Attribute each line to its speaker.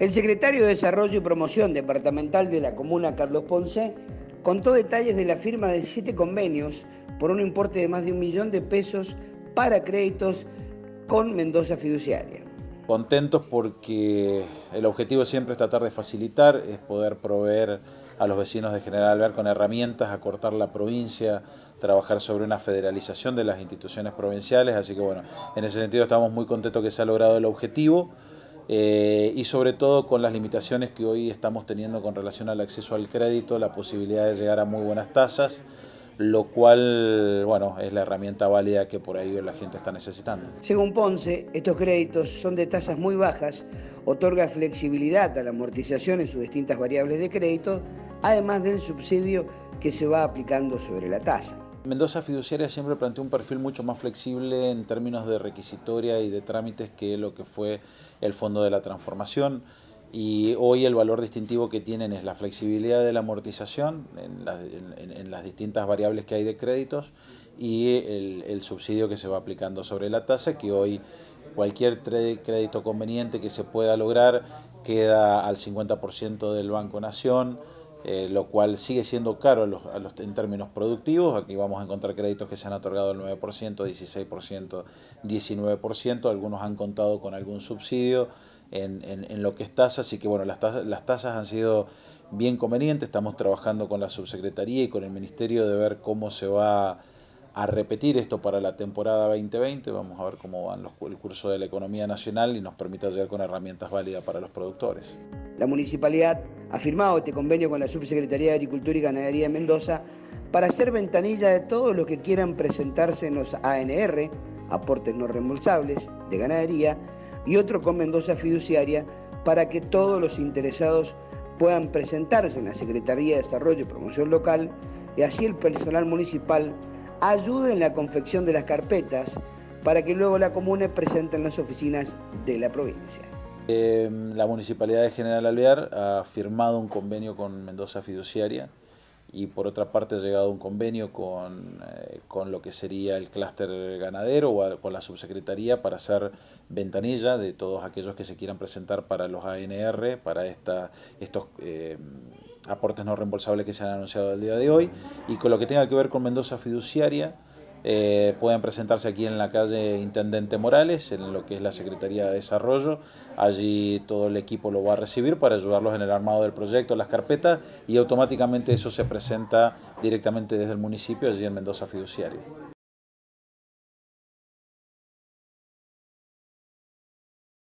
Speaker 1: El secretario de Desarrollo y Promoción Departamental de la Comuna, Carlos Ponce, contó detalles de la firma de 7 convenios por un importe de más de 1 millón de pesos para créditos con Mendoza Fiduciaria.
Speaker 2: Contentos porque el objetivo siempre es tratar de facilitar, es poder proveer a los vecinos de General Alvear con herramientas, acortar la provincia, trabajar sobre una federalización de las instituciones provinciales, así que bueno, en ese sentido estamos muy contentos que se ha logrado el objetivo. Y sobre todo con las limitaciones que hoy estamos teniendo con relación al acceso al crédito, la posibilidad de llegar a muy buenas tasas, lo cual, bueno, es la herramienta válida que por ahí la gente está necesitando.
Speaker 1: Según Ponce, estos créditos son de tasas muy bajas, otorga flexibilidad a la amortización en sus distintas variables de crédito, además del subsidio que se va aplicando sobre la tasa.
Speaker 2: Mendoza Fiduciaria siempre planteó un perfil mucho más flexible en términos de requisitoria y de trámites que lo que fue el Fondo de la Transformación, y hoy el valor distintivo que tienen es la flexibilidad de la amortización en las distintas variables que hay de créditos y el subsidio que se va aplicando sobre la tasa, que hoy cualquier crédito conveniente que se pueda lograr queda al 50% del Banco Nación, lo cual sigue siendo caro en términos productivos. Aquí vamos a encontrar créditos que se han otorgado al 9%, 16%, 19%, algunos han contado con algún subsidio en lo que es tasa, así que bueno, las tasas han sido bien convenientes. Estamos trabajando con la subsecretaría y con el ministerio de ver cómo se va a repetir esto para la temporada 2020, vamos a ver cómo van el curso de la economía nacional y nos permita llegar con herramientas válidas para los productores.
Speaker 1: La municipalidad ha firmado este convenio con la Subsecretaría de Agricultura y Ganadería de Mendoza para hacer ventanilla de todos los que quieran presentarse en los ANR, aportes no reembolsables, de ganadería, y otro con Mendoza Fiduciaria, para que todos los interesados puedan presentarse en la Secretaría de Desarrollo y Promoción Local, y así el personal municipal ayude en la confección de las carpetas para que luego la comuna presente en las oficinas de la provincia.
Speaker 2: La Municipalidad de General Alvear ha firmado un convenio con Mendoza Fiduciaria y por otra parte ha llegado a un convenio con lo que sería el clúster ganadero o con la subsecretaría para hacer ventanilla de todos aquellos que se quieran presentar para los ANR, para estos aportes no reembolsables que se han anunciado el día de hoy, y con lo que tenga que ver con Mendoza Fiduciaria. Pueden presentarse aquí en la calle Intendente Morales, en lo que es la Secretaría de Desarrollo. Allí todo el equipo lo va a recibir para ayudarlos en el armado del proyecto, las carpetas, y automáticamente eso se presenta directamente desde el municipio, allí en Mendoza Fiduciaria.